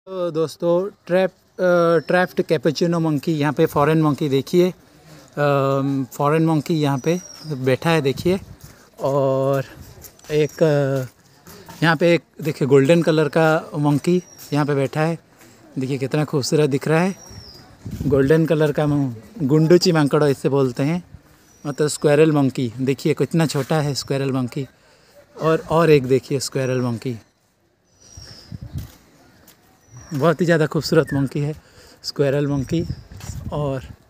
तो दोस्तों trapped cappuccino monkey, यहाँ पे फॉरेन मंकी देखिए, फॉरेन मंकी यहाँ पे बैठा है देखिए। और एक यहाँ पे एक देखिए गोल्डन कलर का मंकी यहाँ पे बैठा है, देखिए कितना खूबसूरत दिख रहा है। गोल्डन कलर का गुंडूची मांकड़ो इससे बोलते हैं, मतलब स्क्वेरल मंकी। देखिए कितना छोटा है स्क्वेरल मंकी। और एक देखिए स्क्वेरल मंकी, बहुत ही ज़्यादा खूबसूरत मंकी है स्क्वेरल मंकी। और